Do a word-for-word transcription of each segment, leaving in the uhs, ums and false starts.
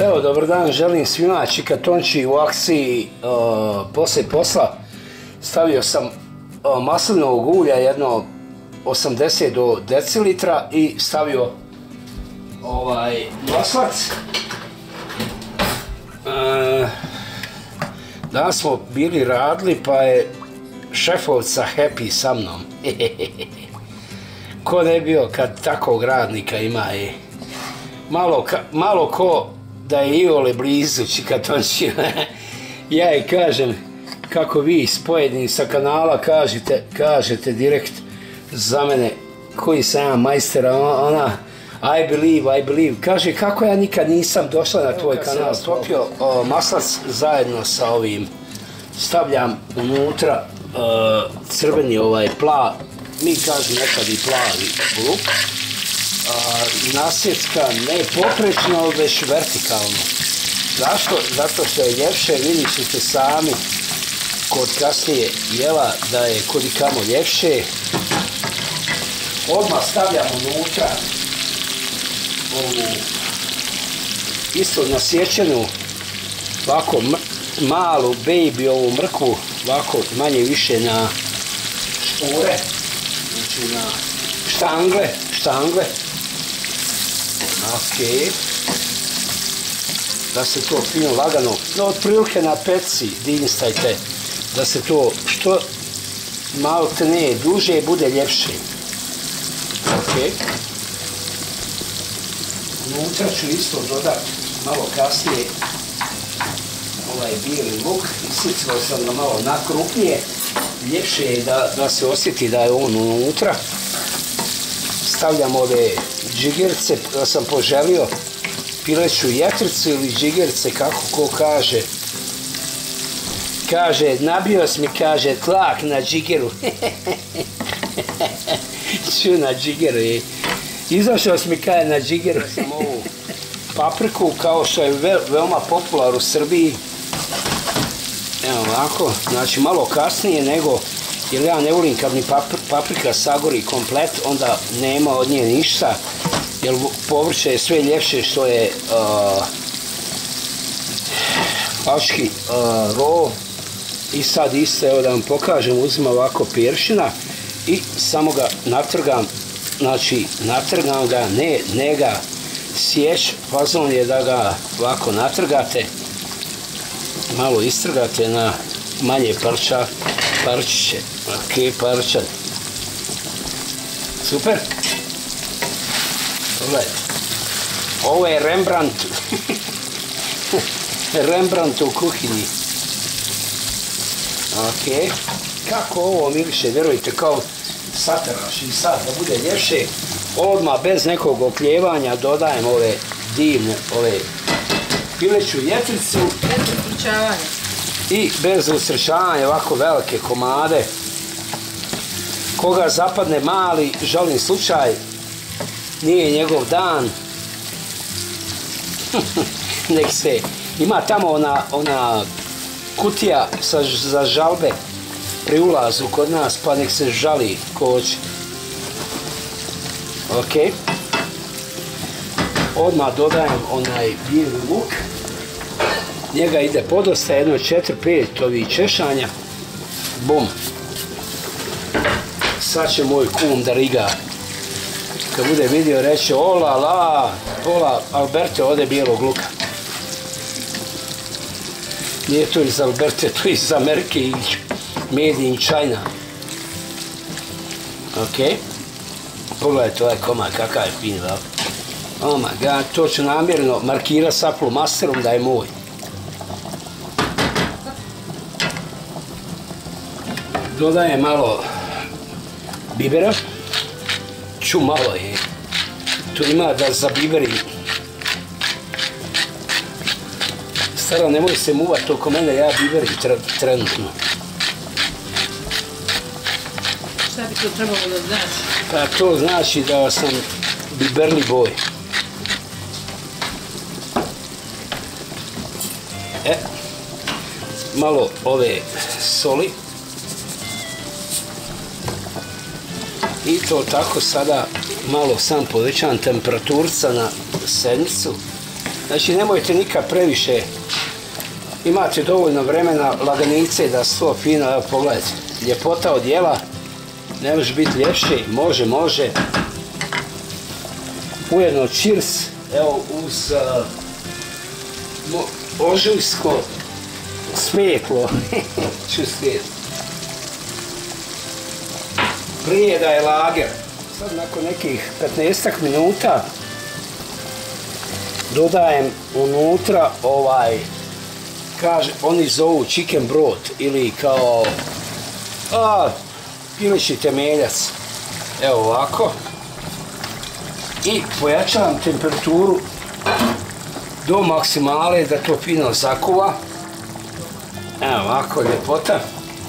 Evo, dobar dan, želim svima, Čika Tonči u akciji uh, poslije posla. Stavio sam uh, maslinovog ulja, jedno osamdeset do decilitra i stavio ovaj maslac. Uh, danas smo bili radili pa je šefovca happy sa mnom. Ko ne bio kad takvog radnika ima je. Malo, ka, malo ko da je iole blizu Čika Tonči. Ja i kažem, kako vi spojeni sa kanala kažete, kažete direkt za mene koji sam ja majster, ona I believe, I believe. Kaže, kako ja nikad nisam došla na tvoj kanal. Stopio o, maslac zajedno sa ovim. Stavljam unutra o, crveni ovaj pla, mi kažem nekad i plavi luk. Nasjecka ne poprečno, već vertikalno. Zašto? Zato što je ljepše, vidit ćete sami kod kasnije jela da je kudikamo ljepše. Odmah stavljamo unutra ovu isto nasječenu ovako malu baby ovu mrkvu, ovako manje više na šture, znači na štangle, štangle. Ok, da se to fino lagano, no otprilike na peci dinstajte, da se to što malo te ne duže bude ljepše. Ok, unutra ću isto dodati malo kasnije ovaj bijeli luk, isicao sam ga malo nakrupnije, ljepše je da, da se osjeti da je on unutra. Stavljam ove džigerice, da sam poželio pileću jetricu ili džigerice, kako ko kaže. Kaže, nabio si mi, kaže, tlak na džigeru. Ču na džigeru je. Izašao si mi, kaže, na džigeru. Sam ovu papriku, kao što je ve, veoma popular u Srbiji. Evo ovako, znači malo kasnije nego, jer ja ne volim kad mi paprika sagori komplet, onda nema od nje ništa, jer povrće je sve ljepše što je uh, paški uh, rov. I sad isto, evo da vam pokažem, uzmem ovako peršina i samo ga natrgam, znači natrgam ga, ne, ne ga sjeć, fazon je da ga ovako natrgate, malo istrgate na manje parča, parčiće. Ok, parčad. Super. Gledajte. Ovo je Rembrandt. Rembrandt u kuhinji. Ok. Kako ovo miriše, vjerujte, kao sataraš i sad da bude ljepše. Odmah bez nekog okljevanja dodajem ove divne, ove pileću jetricu. Bez usrećavanja. I bez usrećavanja ovako velike komade. Koga zapadne mali žalni slučaj, nije njegov dan. Nek se, ima tamo ona, ona kutija sa, za žalbe pri ulazu kod nas, pa nek se žali ko hoće. Ok. Odmah dodajem onaj bijeli luk. Njega ide podosta, jedno četiri pet ovih češanja. Bum. Sad će moj kum da riga. Kad bude vidio reći, ola la, pola Alberte ode bijelog luka. Nije to iz Alberte, to iz Amerike i made in China. Ok. Pogledajte ovaj komad, kakav je fin, da? Oh my god, to ću namjerno markirati sa flomasterom da je moj. Dodajem malo bibera. Ču malo je. Tu ima da za biberi. Stara, nemoj se muvati oko mene, ja biberi trenutno. Šta bi to trebalo da znači? Pa to znači da sam biberli boj. E, malo ove soli. I to tako sada malo sam povećam temperaturca na sedmicu. Znači nemojte nikad previše, imate dovoljno vremena, laganice da su to fino, evo pogledajte, ljepota od jela, ne može biti ljepše, može, može. Ujedno cheers, evo uz uh, ožujsko smetlo, čusti. Prije da je lager. Sad nakon nekih petnaestak minuta dodajem unutra ovaj, kaže, oni zovu chicken broth ili kao a, pileći temeljac. Evo ovako. I pojačavam temperaturu do maksimale da to fino zakuva. Evo ovako, ljepota.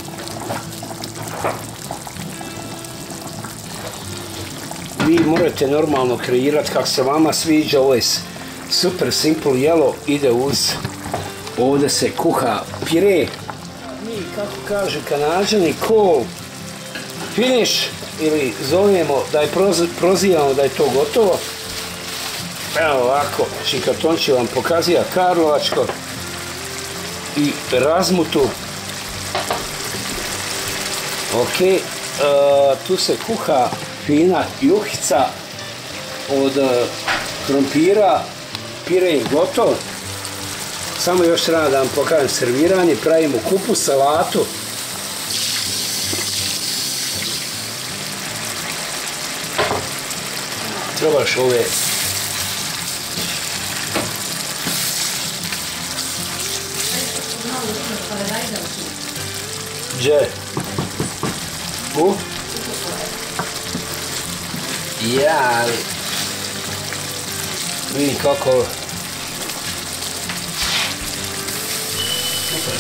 Vi morate normalno kreirati kako se vama sviđa, ovo je super simple jelo, ide uz, ovdje se kuha pire. Mi, kako kažu Kanađani, call finish, ili zovemo da je prozivamo da je to gotovo. Evo ovako, šikatonči vam pokazija karlovačko i razmutu. Ok, e, tu se kuha fina juhica od uh, krompira, pire je gotov. Samo još treba da vam pokažem serviranje, pravimo kupus, salatu. Trebaš ove Gdje? U? Ja, ali vidim kako super.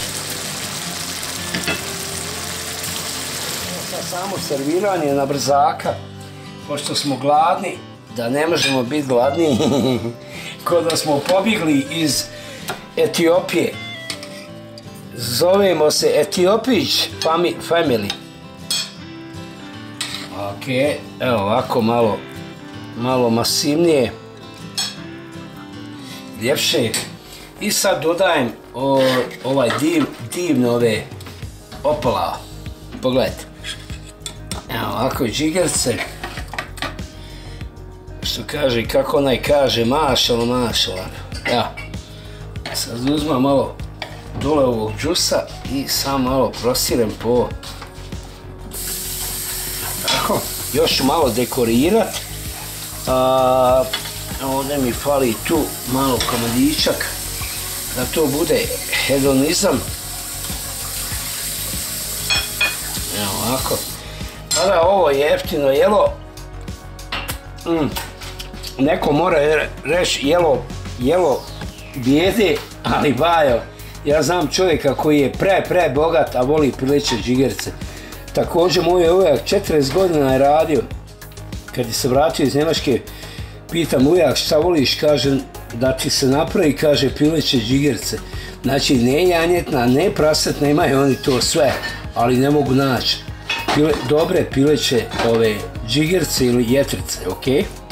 Samo serviranje na brzaka, pošto smo gladni, da ne možemo biti gladni, ko da smo pobjegli iz Etiopije. Zovemo se Etiopić Family. Ok, evo ovako malo, malo masivnije, ljepše. I sad dodajem o, ovaj div, divne ove opala. Pogledajte. Evo ovako džigerce. Što kaže, kako onaj kaže, mašala, mašala. Evo. Sad uzmem malo dole ovog džusa i sam malo prosirem po... Tako, još ću malo dekorirat. A, ovdje mi fali tu malo komadičak, da to bude hedonizam. Evo ovako. Sada ovo je jeftino jelo. Mm. Neko mora reći jelo, jelo bijede, ali bajo. Ja znam čovjeka koji je pre, pre bogat, a voli pileće džigerce. Također moj ujak četrdeset godina je radio. Kad je se vratio iz Njemačke, pitam ujak šta voliš, kaže da ti se napravi, kaže pileće džigerce. Znači ne janjetna, ne prasetna, imaju oni to sve, ali ne mogu naći Pile, dobre pileće ove džigerce ili jetrice, ok?